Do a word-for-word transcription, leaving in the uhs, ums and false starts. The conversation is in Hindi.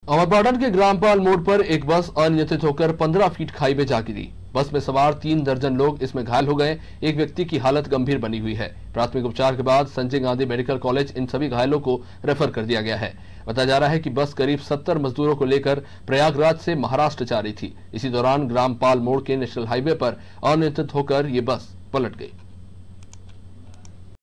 अमरपाटन के ग्रामपाल मोड़ पर एक बस अनियंत्रित होकर पंद्रह फीट खाई में जा गिरी। बस में सवार तीन दर्जन लोग इसमें घायल हो गए। एक व्यक्ति की हालत गंभीर बनी हुई है। प्राथमिक उपचार के बाद संजय गांधी मेडिकल कॉलेज इन सभी घायलों को रेफर कर दिया गया है। बताया जा रहा है कि बस करीब सत्तर मजदूरों को लेकर प्रयागराज से महाराष्ट्र जा रही थी। इसी दौरान ग्रामपाल मोड़ के नेशनल हाईवे पर अनियंत्रित होकर ये बस पलट गई।